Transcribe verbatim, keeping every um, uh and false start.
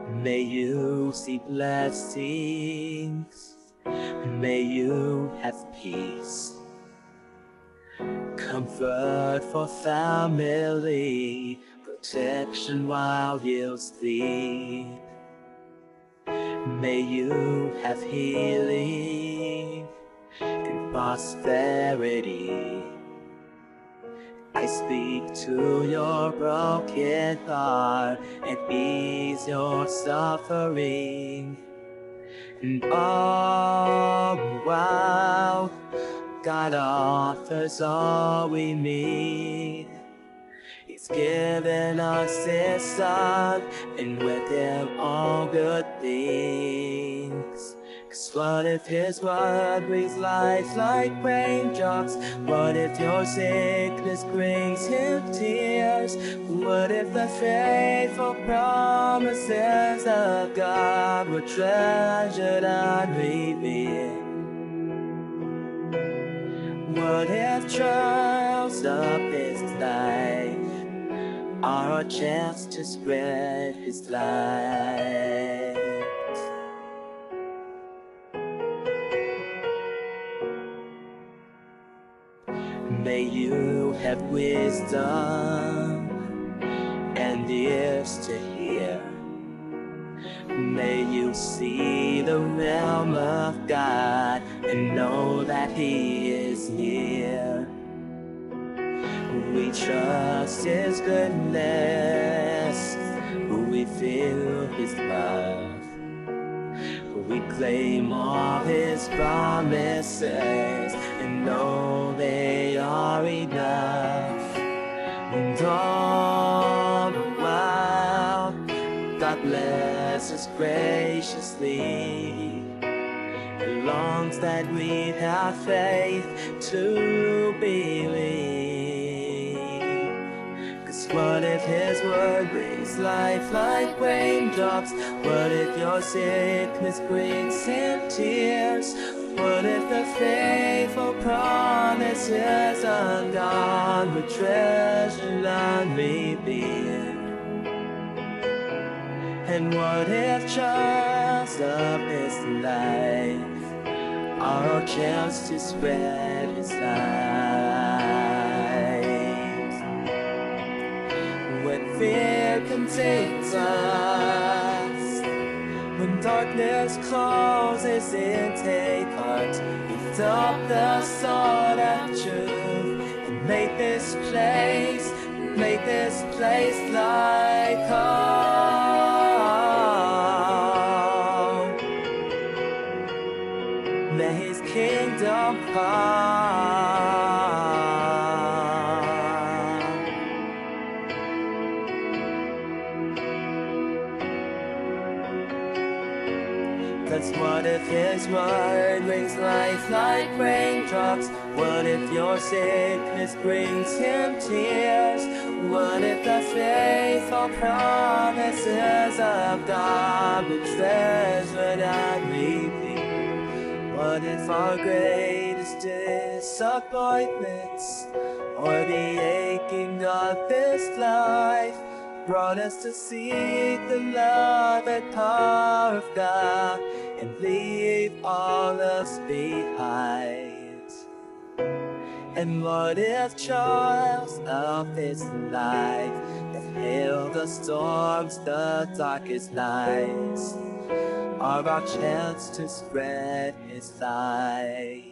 May you see blessings, may you have peace, comfort for family, protection while you sleep. May you have healing and prosperity. I speak to your broken heart and ease your suffering. And all the while, God offers all we need. He's given us His Son, and with Him all good things. 'Cause what if His word brings life like raindrops? What if your sickness brings Him tears? What if the faithful promises of God were treasured and revealed? What if trials of this life are a chance to spread His light? May you have wisdom and ears to hear. May you see the realm of God and know that He is near. We trust His goodness, we feel His love. We claim all His promises and know they are enough. And all the while, God bless us graciously. It longs that we have faith to believe. 'Cause what if His word brings life like raindrops? What if your sickness brings Him tears? What if the faithful promises of God were treasured and revealed? And what if trials of this life are a chance to spread His light? When fear contains us, when darkness closes in, take heart. Lift up the sword of truth and make this place, make this place like home. May His kingdom come. Cause what if His word brings life like raindrops? What if your sickness brings Him tears? What if the faithful promises of God were treasured and revealed? What if our greatest disappointments or the aching of this life brought us to seek the love and power of God and leave all else behind? And what if trials of this life that hail the storms, the darkest nights, are our chance to spread His light?